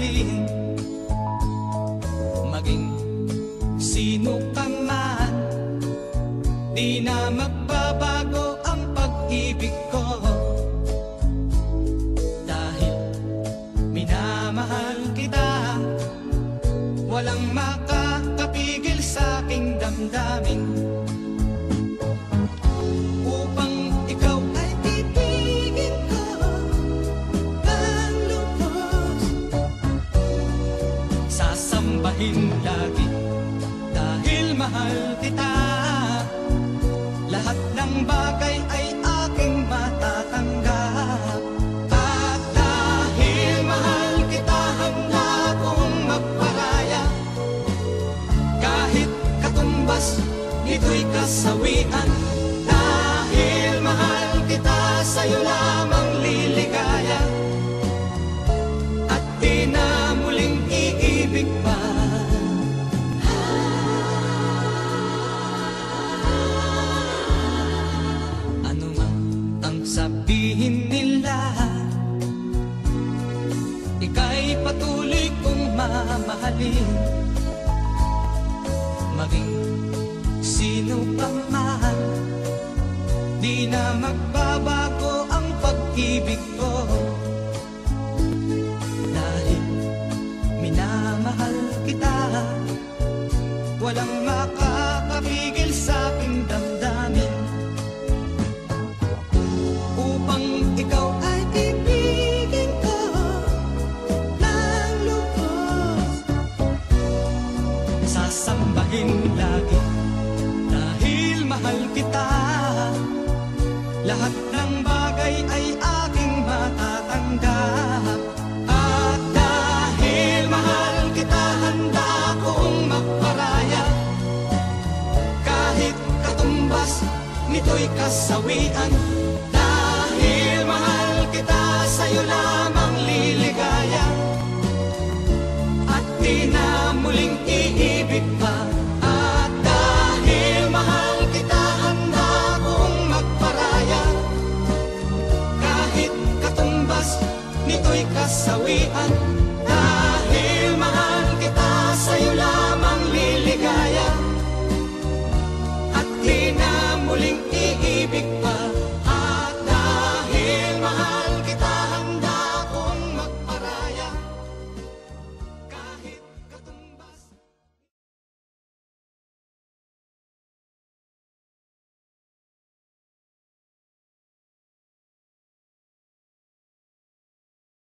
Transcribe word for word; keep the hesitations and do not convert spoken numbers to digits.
mahalin. Maging sino ka man, di na magbabago ang pag-ibig ko. Dahil minamahal kita, walang makakapigil sa aking damdamin. Upang ikaw ay ibigin ko ng lubos, sasambahin lagi dahil mahal kita. Lahat ng bagay ay aking matatanggap. At dahil mahal kita, handa kong magparaya. Kahit katumbas, ito'y kasawian. Dahil mahal kita, sa'yo lamang liligaya. At di na muling iibig pa. Ano man ang sabihin nila, ika'y patuloy kong mamahalin. Maging sino pa man, di na magbabago ang pag-ibig ko. Dahil minamahal kita, walang makakapigil sa aking damdamin. Upang ikaw ay ibigin ko ng lubos, sasambahin lagi dahil mahal kita. Lahat ng bagay ay aking matatanggap. At dahil mahal kita, handa kong magparaya. Kahit katumbas, nito'y kasawian. Dahil mahal kita, sa'yo lamang liligaya. At di na muling iibig pa. At dahil mahal kita, handa kong magparaya. Kahit katumbas, nito'y kasawian.